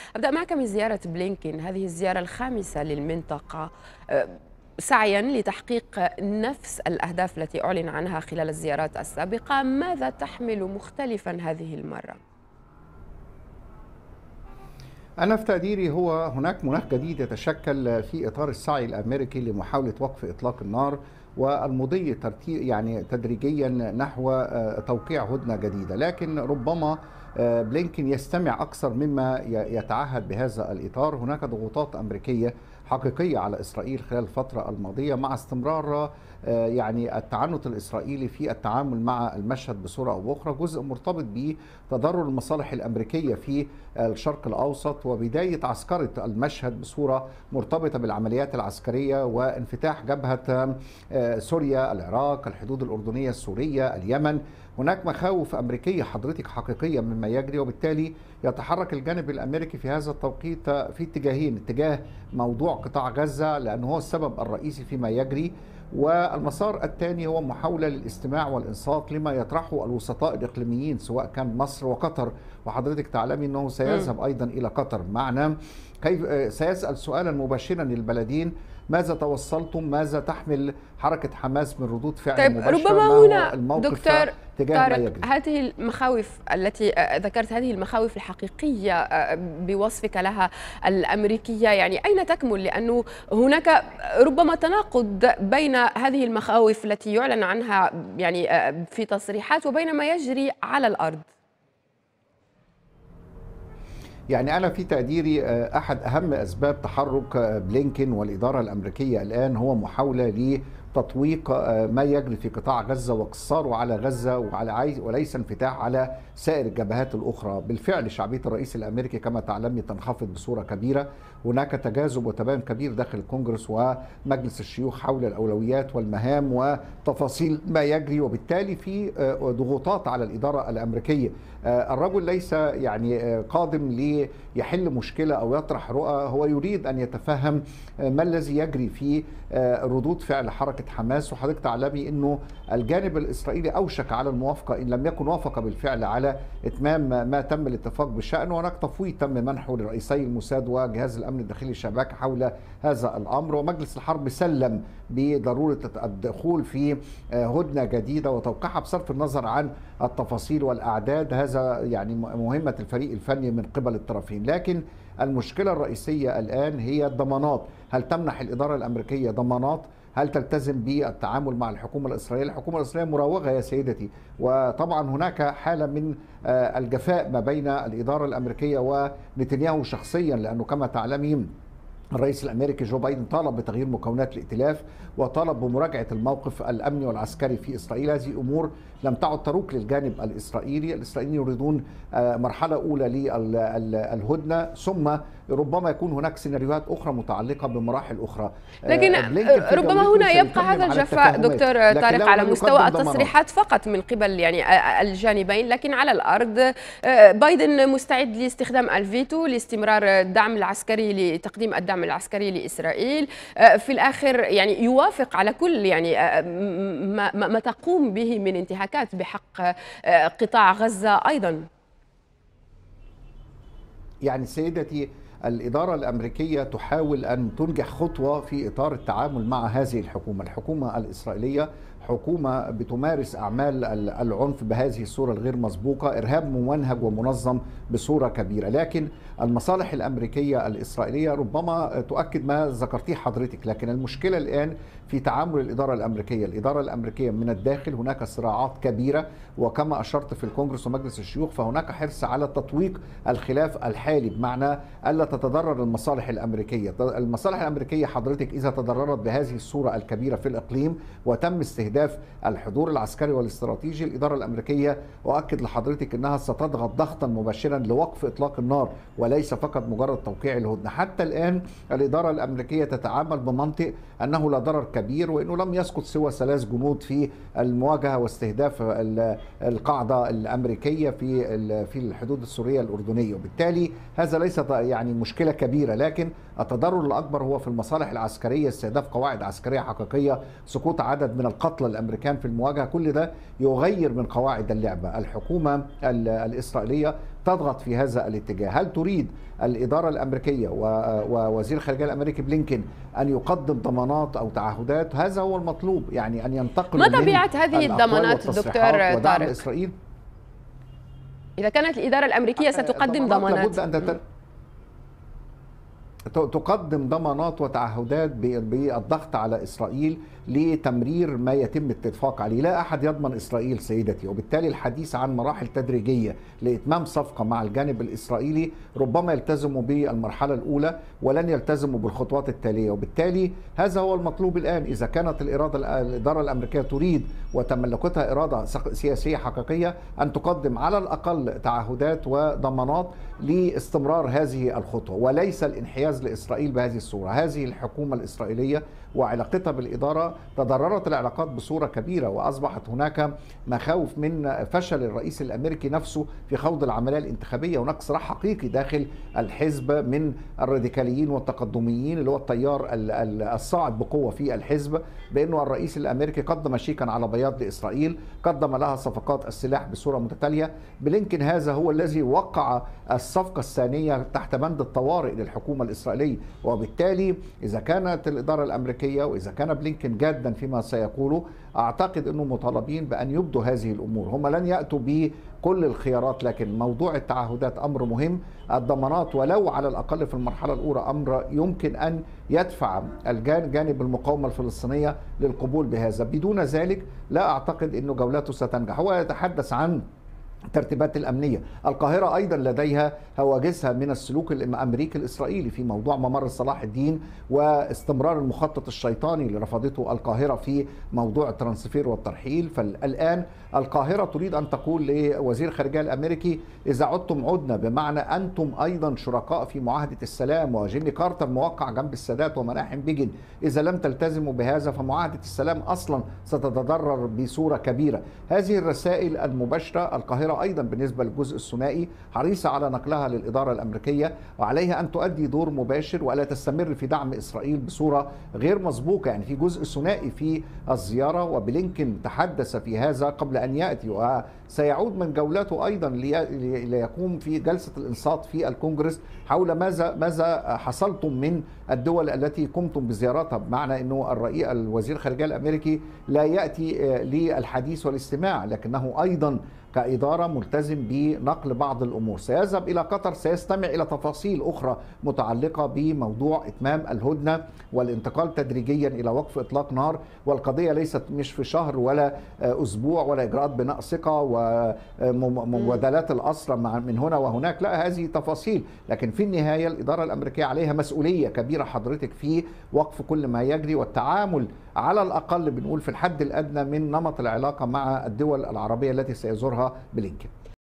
أبدأ معك من زيارة بلينكين، هذه الزيارة الخامسة للمنطقة سعيا لتحقيق نفس الأهداف التي أعلن عنها خلال الزيارات السابقة. ماذا تحمل مختلفا هذه المرة؟ أنا في تقديري هو هناك مناخ جديد يتشكل في إطار السعي الأمريكي لمحاولة وقف إطلاق النار والمضي تدريجيا نحو توقيع هدنة جديدة، لكن ربما بلينكين يستمع أكثر مما يتعهد بهذا الإطار. هناك ضغوطات أمريكية حقيقية على إسرائيل خلال الفترة الماضية مع استمرار التعنت الإسرائيلي في التعامل مع المشهد بصورة أو بأخرى، جزء مرتبط بتضرر المصالح الأمريكية في الشرق الأوسط وبداية عسكرة المشهد بصورة مرتبطة بالعمليات العسكرية وانفتاح جبهة سوريا، العراق، الحدود الأردنية السورية، اليمن. هناك مخاوف أمريكية حضرتك حقيقية مما يجري، وبالتالي يتحرك الجانب الأمريكي في هذا التوقيت في اتجاهين: اتجاه موضوع قطاع غزة لأنه هو السبب الرئيسي فيما يجري، والمسار الثاني هو محاولة للاستماع والإنصات لما يطرحه الوسطاء الإقليميين سواء كان مصر وقطر. وحضرتك تعلمي أنه سيذهب أيضا إلى قطر معنا، كيف سيسأل سؤالا مباشرا للبلدين: ماذا توصلتم؟ ماذا تحمل حركة حماس من ردود فعل طيب، مباشرة؟ ربما ما هو هنا الموقف دكتور تجاه ما طارق، يجري؟ هذه المخاوف التي ذكرت، هذه المخاوف الحقيقية بوصفك لها الأمريكية، يعني أين تكمن؟ لأنه هناك ربما تناقض بين هذه المخاوف التي يعلن عنها يعني في تصريحات وبين ما يجري على الأرض. يعني أنا في تقديري أحد أهم أسباب تحرك بلينكين والإدارة الأمريكية الآن هو محاولة لتطويق ما يجري في قطاع غزة واقتصاره على غزة وليس انفتاح على سائر الجبهات الأخرى. بالفعل شعبية الرئيس الأمريكي كما تعلمي تنخفض بصورة كبيرة، هناك تجاذب وتباين كبير داخل الكونجرس ومجلس الشيوخ حول الأولويات والمهام وتفاصيل ما يجري، وبالتالي في ضغوطات على الإدارة الأمريكية. الرجل ليس يعني قادم ليحل مشكلة أو يطرح رؤى، هو يريد أن يتفهم ما الذي يجري في ردود فعل حركة حماس. وحضرتك تعلمي أنه الجانب الإسرائيلي أوشك على الموافقة إن لم يكن وافق بالفعل على إتمام ما تم الاتفاق بالشأن، وهناك تفويض تم منحه لرئيسي الموساد وجهاز الأمن الداخلي الشباك حول هذا الأمر، ومجلس الحرب سلم بضرورة الدخول في هدنة جديدة وتوقيعها بصرف النظر عن التفاصيل والأعداد. هذا يعني مهمة الفريق الفني من قبل الطرفين، لكن المشكلة الرئيسية الآن هي الضمانات. هل تمنح الإدارة الأمريكية ضمانات؟ هل تلتزم بالتعامل مع الحكومة الإسرائيلية؟ الحكومة الإسرائيلية مراوغة يا سيدتي، وطبعا هناك حالة من الجفاء ما بين الإدارة الأمريكية ونتنياهو شخصيا، لأنه كما تعلمين الرئيس الامريكي جو بايدن طالب بتغيير مكونات الائتلاف وطالب بمراجعه الموقف الامني والعسكري في اسرائيل. هذه امور لم تعد تروق للجانب الاسرائيلي. الاسرائيليين يريدون مرحله اولى للهدنه، ثم ربما يكون هناك سيناريوهات اخرى متعلقه بمراحل اخرى. لكن ربما هنا يبقى هذا الجفاء دكتور طارق على مستوى التصريحات فقط من قبل يعني الجانبين، لكن على الارض بايدن مستعد لاستخدام الفيتو لاستمرار الدعم العسكري، لتقديم الدعم العسكري لإسرائيل. في الآخر يعني يوافق على كل يعني ما تقوم به من انتهاكات بحق قطاع غزة أيضا. يعني سيدتي، الإدارة الأمريكية تحاول أن تنجح خطوة في إطار التعامل مع هذه الحكومة الإسرائيلية، حكومة بتمارس أعمال العنف بهذه الصورة الغير مسبوقة، إرهاب ممنهج ومنظم بصورة كبيرة. لكن المصالح الأمريكية الإسرائيلية ربما تؤكد ما ذكرتيه حضرتك، لكن المشكلة الآن في تعامل الإدارة الأمريكية من الداخل. هناك صراعات كبيرة، وكما أشرت في الكونغرس ومجلس الشيوخ فهناك حرص على تطويق الخلاف الحالي، بمعنى ألا تتضرر المصالح الأمريكية. المصالح الأمريكية حضرتك إذا تضررت بهذه الصورة الكبيرة في الإقليم وتم استهداف الحضور العسكري والاستراتيجي، الإدارة الأمريكية أؤكد لحضرتك أنها ستضغط ضغطا مباشرا لوقف إطلاق النار وليس فقط مجرد توقيع الهدنة. حتى الآن الإدارة الأمريكية تتعامل بمنطق أنه لا ضرر كبير، وأنه لم يسقط سوى 3 جنود في المواجهة واستهداف القاعدة الأمريكية في الحدود السورية الأردنية، وبالتالي هذا ليس يعني مشكلة كبيرة، لكن التضرر الأكبر هو في المصالح العسكرية، استهداف قواعد عسكرية حقيقية، سقوط عدد من القتلى الأمريكان في المواجهة. كل ده يغير من قواعد اللعبة. الحكومة الإسرائيلية تضغط في هذا الاتجاه. هل تريد الإدارة الأمريكية ووزير الخارجية الأمريكي بلينكين أن يقدم ضمانات أو تعهدات؟ هذا هو المطلوب، يعني أن ينتقل. ما طبيعة هذه الضمانات دكتور طارق؟ إسرائيل إذا كانت الإدارة الأمريكية ستقدم ضمانات، لابد أن تقدم ضمانات وتعهدات بالضغط على إسرائيل لتمرير ما يتم الاتفاق عليه. لا أحد يضمن إسرائيل سيدتي، وبالتالي الحديث عن مراحل تدريجية لإتمام صفقة مع الجانب الإسرائيلي ربما يلتزموا بالمرحلة الأولى ولن يلتزموا بالخطوات التالية. وبالتالي هذا هو المطلوب الآن. إذا كانت الإدارة الأمريكية تريد وتملكتها إرادة سياسية حقيقية أن تقدم على الأقل تعهدات وضمانات لاستمرار هذه الخطوة، وليس الانحياز لإسرائيل بهذه الصورة. هذه الحكومة الإسرائيلية وعلاقتها بالإدارة تضررت العلاقات بصورة كبيرة، وأصبحت هناك مخاوف من فشل الرئيس الأمريكي نفسه في خوض العملية الانتخابية. هناك صراع حقيقي داخل الحزب من الراديكاليين والتقدميين اللي هو التيار الصاعد بقوة في الحزب، بأنه الرئيس الأمريكي قدم شيكا على بياض لإسرائيل، قدم لها صفقات السلاح بصورة متتالية. بلينكين هذا هو الذي وقع الصفقة الثانية تحت بند الطوارئ للحكومة الإسرائيلية. وبالتالي إذا كانت الإدارة الأمريكية وإذا كان بلينكين جادا فيما سيقوله، أعتقد أنه مطالبين بأن يبدوا هذه الأمور. هم لن يأتوا بكل الخيارات، لكن موضوع التعهدات أمر مهم. الضمانات ولو على الأقل في المرحلة الأولى أمر يمكن أن يدفع جانب المقاومة الفلسطينية للقبول بهذا. بدون ذلك لا أعتقد أنه جولاته ستنجح. هو يتحدث عن الترتيبات الأمنية. القاهرة أيضا لديها هواجسها من السلوك الأمريكي الإسرائيلي في موضوع ممر صلاح الدين واستمرار المخطط الشيطاني اللي رفضته القاهرة في موضوع الترانسفير والترحيل. فالآن القاهرة تريد أن تقول لوزير الخارجية الأمريكي إذا عدتم عدنا، بمعنى أنتم أيضا شركاء في معاهدة السلام، وجيمي كارتر موقع جنب السادات ومناحم بيجن. إذا لم تلتزموا بهذا فمعاهدة السلام أصلا ستتضرر بصورة كبيرة. هذه الرسائل المباشرة القاهرة أيضا بالنسبة للجزء الثنائي حريصة على نقلها للإدارة الأمريكية، وعليها أن تؤدي دور مباشر ولا تستمر في دعم إسرائيل بصورة غير مسبوقة. يعني في جزء ثنائي في الزيارة، وبلينكين تحدث في هذا قبل أن يأتي، وسيعود من جولاته أيضا ليقوم في جلسة الإنصات في الكونغرس حول ماذا حصلتم من الدول التي قمتم بزيارتها، بمعنى أنه الوزير الخارجية الأمريكي لا يأتي للحديث والاستماع، لكنه أيضا كإدارة ملتزم بنقل بعض الأمور. سيذهب إلى قطر، سيستمع إلى تفاصيل أخرى متعلقة بموضوع إتمام الهدنة والانتقال تدريجيا إلى وقف إطلاق نار. والقضية ليست مش في شهر ولا أسبوع ولا إجراءات بناء ثقة ومبادلات الأسرى من هنا وهناك، لا، هذه تفاصيل. لكن في النهاية الإدارة الأمريكية عليها مسؤولية كبيرة حضرتك في وقف كل ما يجري والتعامل على الأقل بنقول في الحد الأدنى من نمط العلاقة مع الدول العربية التي سيزورها بلينكين.